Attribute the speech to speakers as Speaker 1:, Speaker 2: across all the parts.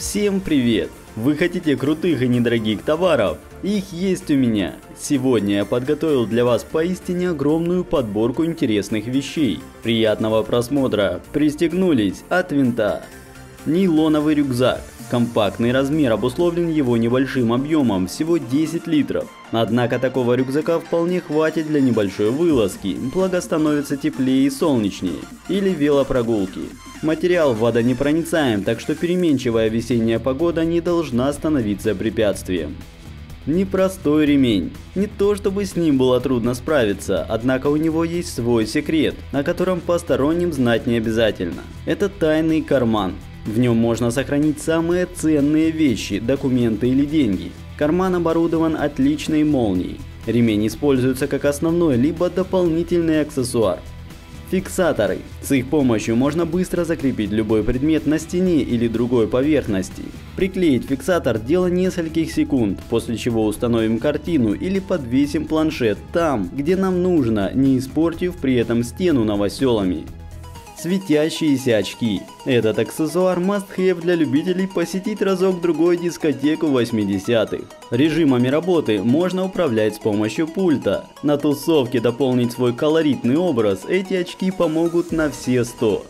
Speaker 1: Всем привет! Вы хотите крутых и недорогих товаров? Их есть у меня. Сегодня я подготовил для вас поистине огромную подборку интересных вещей. Приятного просмотра! Пристегнулись от винта. Нейлоновый рюкзак. Компактный размер обусловлен его небольшим объемом, всего 10 литров. Однако такого рюкзака вполне хватит для небольшой вылазки, благо становится теплее и солнечнее, или велопрогулки. Материал водонепроницаем, так что переменчивая весенняя погода не должна становиться препятствием. Непростой ремень. Не то чтобы с ним было трудно справиться, однако у него есть свой секрет, о котором посторонним знать не обязательно. Это тайный карман. В нем можно сохранить самые ценные вещи, документы или деньги. Карман оборудован отличной молнией. Ремень используется как основной либо дополнительный аксессуар. Фиксаторы. С их помощью можно быстро закрепить любой предмет на стене или другой поверхности. Приклеить фиксатор – дело нескольких секунд, после чего установим картину или подвесим планшет там, где нам нужно, не испортив при этом стену новоселами. Светящиеся очки. Этот аксессуар must-have для любителей посетить разок-другой дискотеку 80-х. Режимами работы можно управлять с помощью пульта. На тусовке дополнить свой колоритный образ эти очки помогут на все 100.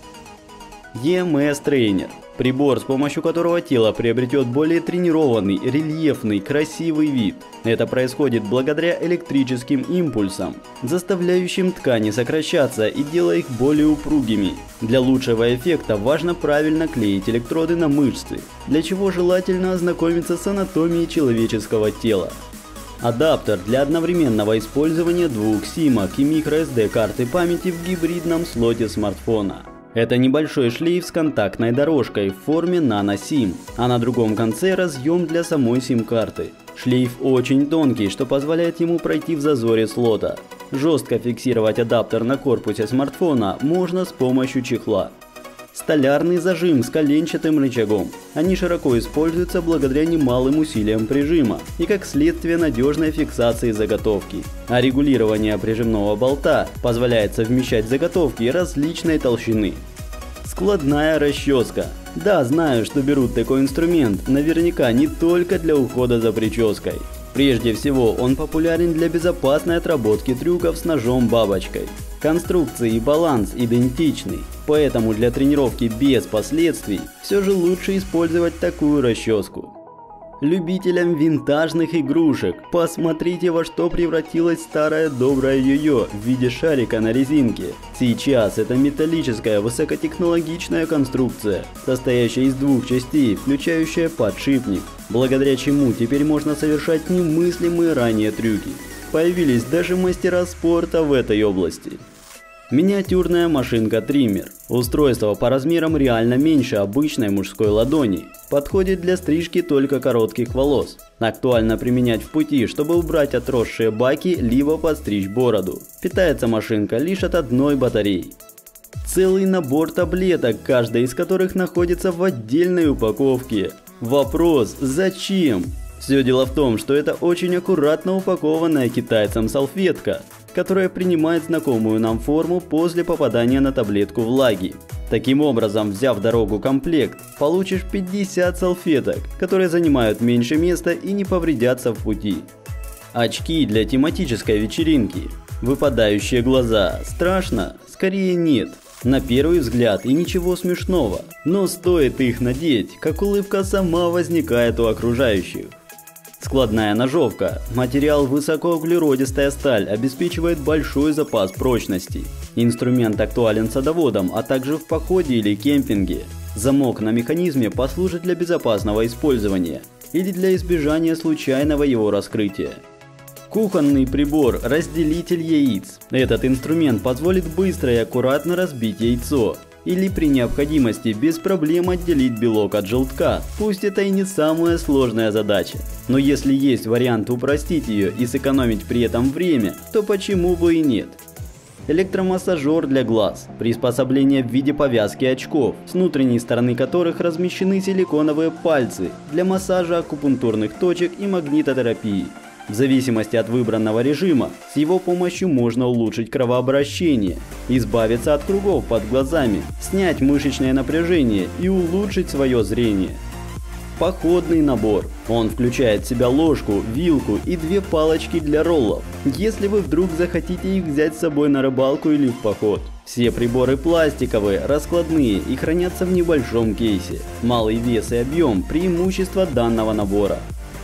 Speaker 1: EMS тренер. Прибор, с помощью которого тело приобретет более тренированный, рельефный, красивый вид. Это происходит благодаря электрическим импульсам, заставляющим ткани сокращаться и делая их более упругими. Для лучшего эффекта важно правильно клеить электроды на мышцы, для чего желательно ознакомиться с анатомией человеческого тела. Адаптер для одновременного использования двух симок и microSD карты памяти в гибридном слоте смартфона. Это небольшой шлейф с контактной дорожкой в форме нано-сим, а на другом конце разъем для самой сим-карты. Шлейф очень тонкий, что позволяет ему пройти в зазоре слота. Жестко фиксировать адаптер на корпусе смартфона можно с помощью чехла. Столярный зажим с коленчатым рычагом. Они широко используются благодаря немалым усилиям прижима и как следствие надежной фиксации заготовки. А регулирование прижимного болта позволяет совмещать заготовки различной толщины. Складная расческа. Да, знаю, что берут такой инструмент, наверняка не только для ухода за прической. Прежде всего, он популярен для безопасной отработки трюков с ножом-бабочкой. Конструкция и баланс идентичны, поэтому для тренировки без последствий все же лучше использовать такую расческу. Любителям винтажных игрушек, посмотрите, во что превратилась старая добрая йо-йо в виде шарика на резинке. Сейчас это металлическая высокотехнологичная конструкция, состоящая из двух частей, включающая подшипник, благодаря чему теперь можно совершать немыслимые ранее трюки. Появились даже мастера спорта в этой области. Миниатюрная машинка-триммер. Устройство по размерам реально меньше обычной мужской ладони. Подходит для стрижки только коротких волос. Актуально применять в пути, чтобы убрать отросшие баки, либо подстричь бороду. Питается машинка лишь от одной батареи. Целый набор таблеток, каждая из которых находится в отдельной упаковке. Вопрос: зачем? Все дело в том, что это очень аккуратно упакованная китайцем салфетка, которая принимает знакомую нам форму после попадания на таблетку влаги. Таким образом, взяв в дорогу комплект, получишь 50 салфеток, которые занимают меньше места и не повредятся в пути. Очки для тематической вечеринки. Выпадающие глаза. Страшно? Скорее нет. На первый взгляд и ничего смешного, но стоит их надеть, как улыбка сама возникает у окружающих. Складная ножовка. Материал высокоуглеродистая сталь обеспечивает большой запас прочности. Инструмент актуален садоводам, а также в походе или кемпинге. Замок на механизме послужит для безопасного использования или для избежания случайного его раскрытия. Кухонный прибор – разделитель яиц. Этот инструмент позволит быстро и аккуратно разбить яйцо. Или при необходимости без проблем отделить белок от желтка, пусть это и не самая сложная задача. Но если есть вариант упростить ее и сэкономить при этом время, то почему бы и нет? Электромассажер для глаз. Приспособление в виде повязки очков, с внутренней стороны которых размещены силиконовые пальцы для массажа акупунктурных точек и магнитотерапии. В зависимости от выбранного режима, с его помощью можно улучшить кровообращение, избавиться от кругов под глазами, снять мышечное напряжение и улучшить свое зрение. Походный набор. Он включает в себя ложку, вилку и 2 палочки для роллов, если вы вдруг захотите их взять с собой на рыбалку или в поход. Все приборы пластиковые, раскладные и хранятся в небольшом кейсе. Малый вес и объем – преимущество данного набора.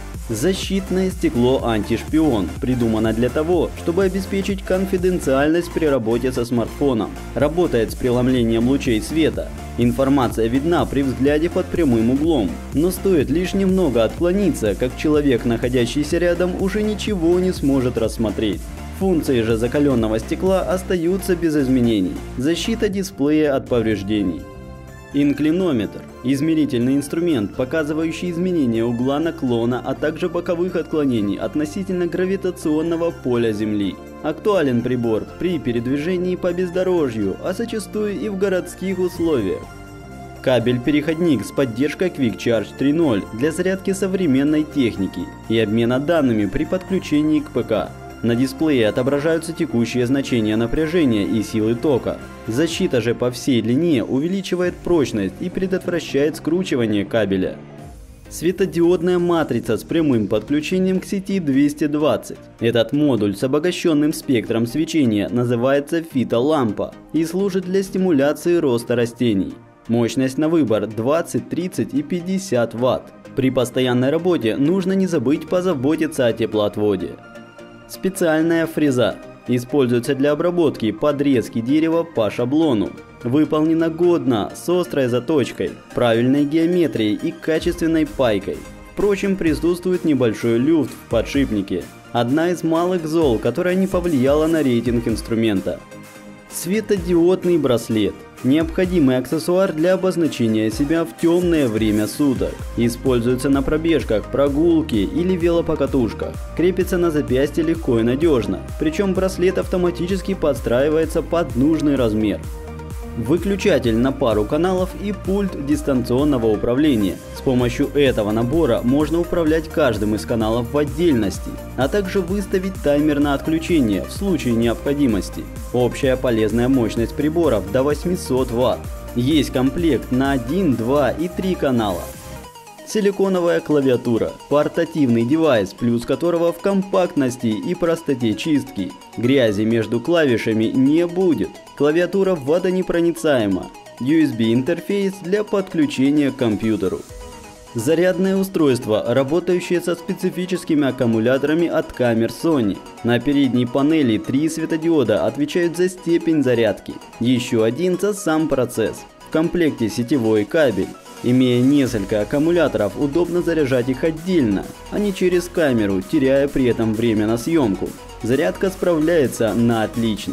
Speaker 1: Защитное стекло антишпион придумано для того, чтобы обеспечить конфиденциальность при работе со смартфоном. Работает с преломлением лучей света. Информация видна при взгляде под прямым углом, но стоит лишь немного отклониться, как человек, находящийся рядом, уже ничего не сможет рассмотреть. Функции же закаленного стекла остаются без изменений. Защита дисплея от повреждений. Инклинометр – измерительный инструмент, показывающий изменение угла наклона, а также боковых отклонений относительно гравитационного поля Земли. Актуален прибор при передвижении по бездорожью, а зачастую и в городских условиях. Кабель-переходник с поддержкой Quick Charge 3.0 для зарядки современной техники и обмена данными при подключении к ПК. На дисплее отображаются текущие значения напряжения и силы тока. Защита же по всей длине увеличивает прочность и предотвращает скручивание кабеля. Светодиодная матрица с прямым подключением к сети 220. Этот модуль с обогащенным спектром свечения называется фитолампа и служит для стимуляции роста растений. Мощность на выбор 20, 30 и 50 Вт. При постоянной работе нужно не забыть позаботиться о теплоотводе. Специальная фреза. Используется для обработки подрезки дерева по шаблону. Выполнена годно, с острой заточкой, правильной геометрией и качественной пайкой. Впрочем, присутствует небольшой люфт в подшипнике. Одна из малых зол, которая не повлияла на рейтинг инструмента. Светодиодный браслет. Необходимый аксессуар для обозначения себя в темное время суток. Используется на пробежках, прогулке или велопокатушках. Крепится на запястье легко и надежно. Причем браслет автоматически подстраивается под нужный размер. Выключатель на пару каналов и пульт дистанционного управления. С помощью этого набора можно управлять каждым из каналов в отдельности, а также выставить таймер на отключение в случае необходимости. Общая полезная мощность приборов до 800 Вт. Есть комплект на 1, 2 и 3 канала. Силиконовая клавиатура – портативный девайс, плюс которого в компактности и простоте чистки. Грязи между клавишами не будет. Клавиатура водонепроницаема. USB-интерфейс для подключения к компьютеру. Зарядное устройство, работающее со специфическими аккумуляторами от камер Sony. На передней панели 3 светодиода отвечают за степень зарядки, еще один за сам процесс. В комплекте сетевой кабель. Имея несколько аккумуляторов, удобно заряжать их отдельно, а не через камеру, теряя при этом время на съемку. Зарядка справляется на отлично.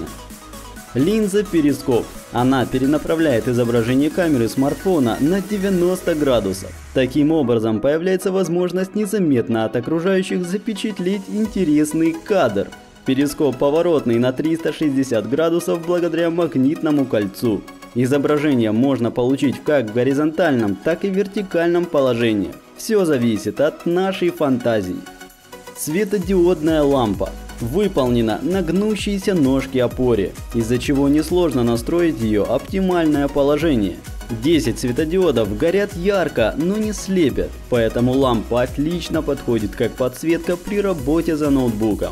Speaker 1: Линза-перископ. Она перенаправляет изображение камеры смартфона на 90 градусов. Таким образом, появляется возможность незаметно от окружающих запечатлеть интересный кадр. Перископ поворотный на 360 градусов благодаря магнитному кольцу. Изображение можно получить как в горизонтальном, так и в вертикальном положении. Все зависит от нашей фантазии. Светодиодная лампа. Выполнена на гнущейся ножке опоре, из-за чего несложно настроить ее оптимальное положение. 10 светодиодов горят ярко, но не слепят, поэтому лампа отлично подходит как подсветка при работе за ноутбуком.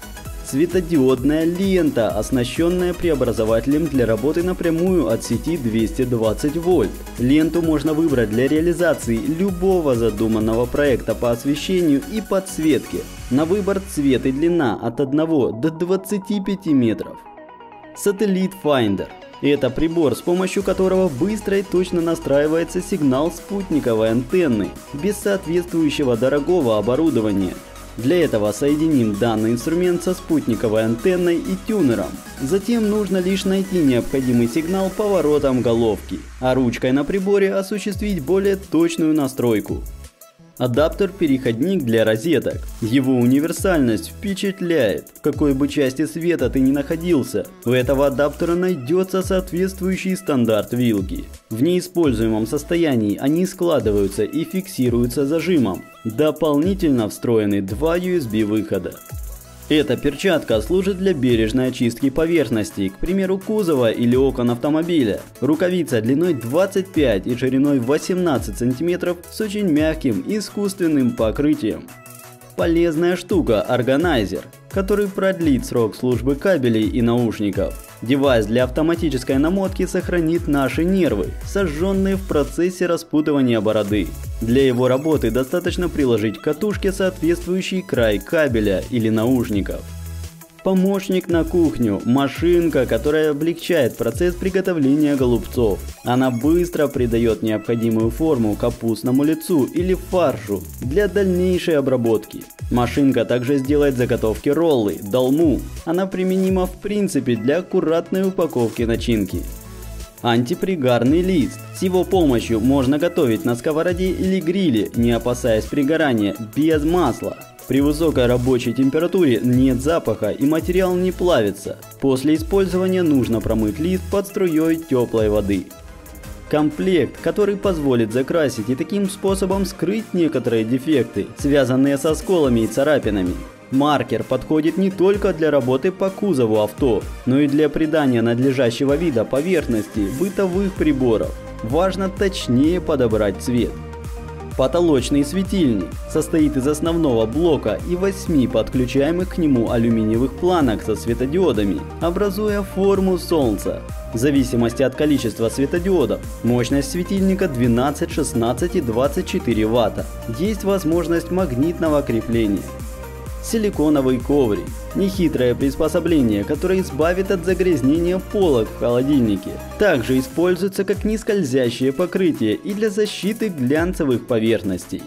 Speaker 1: Светодиодная лента, оснащенная преобразователем для работы напрямую от сети 220 вольт. Ленту можно выбрать для реализации любого задуманного проекта по освещению и подсветке. На выбор цвет и длина от 1 до 25 метров. Сателлит Finder. Это прибор, с помощью которого быстро и точно настраивается сигнал спутниковой антенны, без соответствующего дорогого оборудования. Для этого соединим данный инструмент со спутниковой антенной и тюнером. Затем нужно лишь найти необходимый сигнал поворотом головки, а ручкой на приборе осуществить более точную настройку. Адаптер-переходник для розеток. Его универсальность впечатляет. В какой бы части света ты ни находился, у этого адаптера найдется соответствующий стандарт вилки. В неиспользуемом состоянии они складываются и фиксируются зажимом. Дополнительно встроены 2 USB выхода. Эта перчатка служит для бережной очистки поверхностей, к примеру, кузова или окон автомобиля. Рукавица длиной 25 и шириной 18 см с очень мягким искусственным покрытием. Полезная штука – органайзер, который продлит срок службы кабелей и наушников. Девайс для автоматической намотки сохранит наши нервы, сожженные в процессе распутывания бороды. Для его работы достаточно приложить к катушке соответствующий край кабеля или наушников. Помощник на кухню – машинка, которая облегчает процесс приготовления голубцов. Она быстро придает необходимую форму капустному лицу или фаршу для дальнейшей обработки. Машинка также сделает заготовки роллы, долму. Она применима в принципе для аккуратной упаковки начинки. Антипригарный лист. С его помощью можно готовить на сковороде или гриле, не опасаясь пригорания, без масла. При высокой рабочей температуре нет запаха и материал не плавится. После использования нужно промыть лист под струей теплой воды. Комплект, который позволит закрасить и таким способом скрыть некоторые дефекты, связанные со сколами и царапинами. Маркер подходит не только для работы по кузову авто, но и для придания надлежащего вида поверхности бытовых приборов. Важно точнее подобрать цвет. Потолочный светильник состоит из основного блока и 8 подключаемых к нему алюминиевых планок со светодиодами, образуя форму солнца. В зависимости от количества светодиодов, мощность светильника 12, 16 и 24 Вт. Есть возможность магнитного крепления. Силиконовый коврик – нехитрое приспособление, которое избавит от загрязнения полок в холодильнике. Также используется как нескользящее покрытие и для защиты глянцевых поверхностей.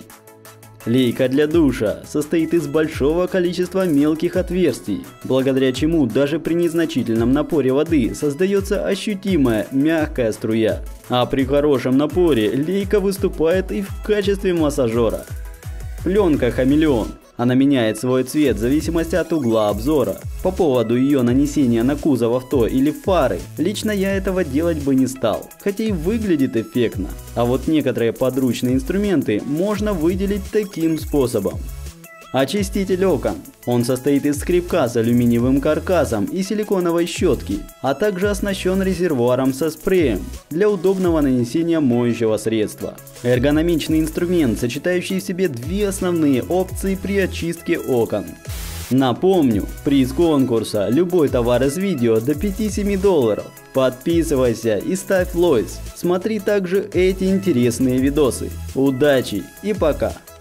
Speaker 1: Лейка для душа состоит из большого количества мелких отверстий, благодаря чему даже при незначительном напоре воды создается ощутимая мягкая струя. А при хорошем напоре лейка выступает и в качестве массажера. Пленка хамелеон. Она меняет свой цвет в зависимости от угла обзора. По поводу ее нанесения на кузов авто или фары, лично я этого делать бы не стал, хотя и выглядит эффектно. А вот некоторые подручные инструменты можно выделить таким способом. Очиститель окон. Он состоит из скребка с алюминиевым каркасом и силиконовой щетки, а также оснащен резервуаром со спреем для удобного нанесения моющего средства. Эргономичный инструмент, сочетающий в себе две основные опции при очистке окон. Напомню, приз конкурса любой товар из видео до $5-7. Подписывайся и ставь лайк. Смотри также эти интересные видосы. Удачи и пока!